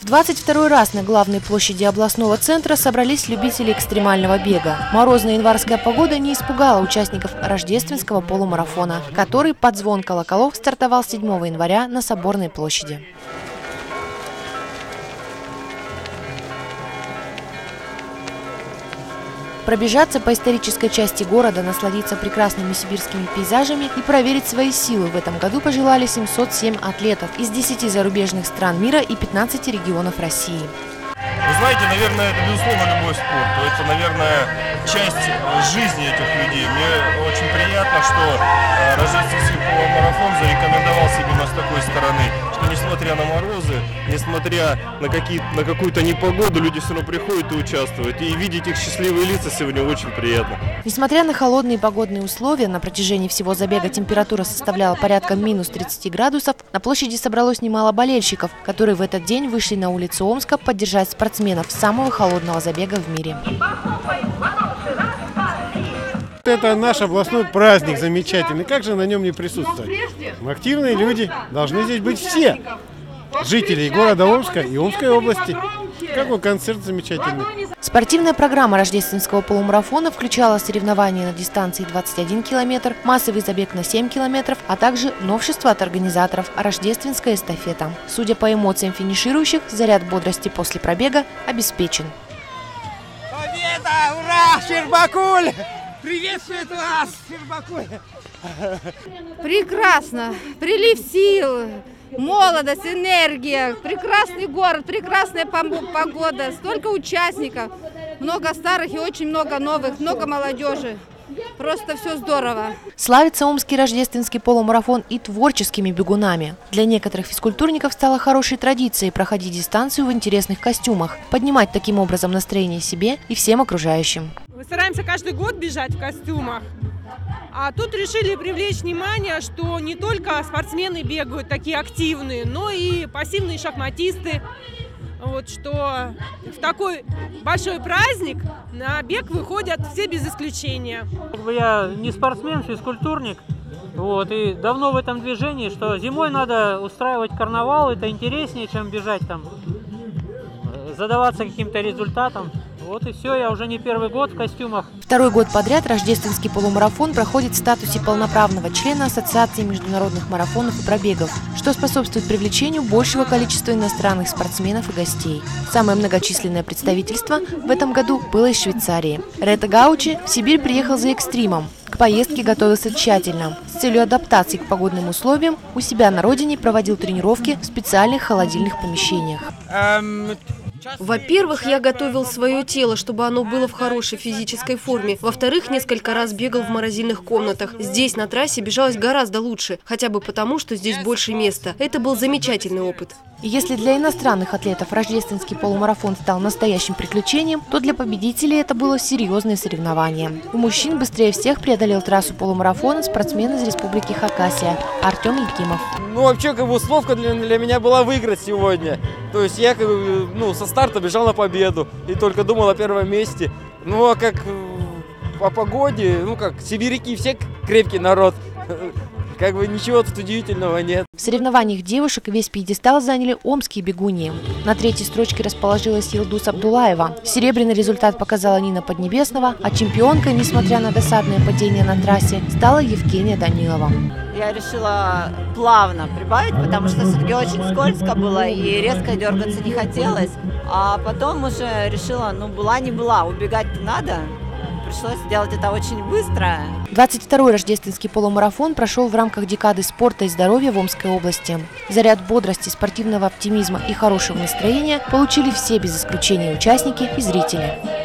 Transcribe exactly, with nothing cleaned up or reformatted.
двадцать второй раз на главной площади областного центра собрались любители экстремального бега. Морозная январская погода не испугала участников рождественского полумарафона, который под звон колоколов стартовал седьмого января на Соборной площади. Пробежаться по исторической части города, насладиться прекрасными сибирскими пейзажами и проверить свои силы в этом году пожелали семьсот семь атлетов из десяти зарубежных стран мира и пятнадцати регионов России. Вы знаете, наверное, это безусловно любой спорт. Это, наверное, часть жизни этих людей. Мне очень приятно, что рождественский полумарафон зарекомендовался именно с такой стороны, что несмотря на морозы, несмотря на, какие, на какую-то непогоду, люди все равно приходят и участвуют. И видеть их счастливые лица сегодня очень приятно. Несмотря на холодные погодные условия, на протяжении всего забега температура составляла порядка минус тридцати градусов, на площади собралось немало болельщиков, которые в этот день вышли на улицу Омска поддержать спортсменов самого холодного забега в мире. Это наш областной праздник замечательный. Как же на нем не присутствовать? Активные люди. Должны здесь быть все жители города Омска и Омской области. Какой концерт замечательный. Спортивная программа рождественского полумарафона включала соревнования на дистанции двадцать один километр, массовый забег на семь километров, а также новшество от организаторов – рождественская эстафета. Судя по эмоциям финиширующих, заряд бодрости после пробега обеспечен. Победа! Ура! Щербакуль! Приветствует вас, Щербакуль! Прекрасно! Прилив сил! Молодость, энергия, прекрасный город, прекрасная погода, столько участников, много старых и очень много новых, много молодежи. Просто все здорово. Славится омский рождественский полумарафон и творческими бегунами. Для некоторых физкультурников стало хорошей традицией проходить дистанцию в интересных костюмах, поднимать таким образом настроение себе и всем окружающим. Мы стараемся каждый год бежать в костюмах. А тут решили привлечь внимание, что не только спортсмены бегают такие активные, но и пассивные шахматисты. Вот, что в такой большой праздник на бег выходят все без исключения. Я не спортсмен, физкультурник. Вот, и давно в этом движении, что зимой надо устраивать карнавал, это интереснее, чем бежать там, задаваться каким-то результатом. Вот и все, я уже не первый год в костюмах. Второй год подряд рождественский полумарафон проходит в статусе полноправного члена Ассоциации международных марафонов и пробегов, что способствует привлечению большего количества иностранных спортсменов и гостей. Самое многочисленное представительство в этом году было из Швейцарии. Рета Гаучи в Сибирь приехал за экстримом. К поездке готовился тщательно. С целью адаптации к погодным условиям у себя на родине проводил тренировки в специальных холодильных помещениях. Во-первых, я готовил свое тело, чтобы оно было в хорошей физической форме. Во-вторых, несколько раз бегал в морозильных комнатах. Здесь, на трассе, бежалось гораздо лучше, хотя бы потому, что здесь больше места. Это был замечательный опыт. И если для иностранных атлетов рождественский полумарафон стал настоящим приключением, то для победителей это было серьезное соревнование. У мужчин быстрее всех преодолел трассу полумарафона спортсмен из республики Хакасия Артем Якимов. Ну, вообще, как бы условка для, для меня была выиграть сегодня. То есть я, как бы, ну, со старта бежал на победу и только думал о первом месте. Ну, а как по погоде, ну, как сибиряки, все крепкий народ. Как бы ничего тут удивительного нет. В соревнованиях девушек весь пьедестал заняли омские бегуньи. На третьей строчке расположилась Елдус Абдулаева. Серебряный результат показала Нина Поднебесного, а чемпионкой, несмотря на досадное падение на трассе, стала Евгения Данилова. Я решила плавно прибавить, потому что все-таки очень скользко было и резко дергаться не хотелось. А потом уже решила, ну была не была, убегать-то надо. Пришлось сделать это очень быстро. двадцать второй рождественский полумарафон прошел в рамках декады спорта и здоровья в Омской области. Заряд бодрости, спортивного оптимизма и хорошего настроения получили все без исключения участники и зрители.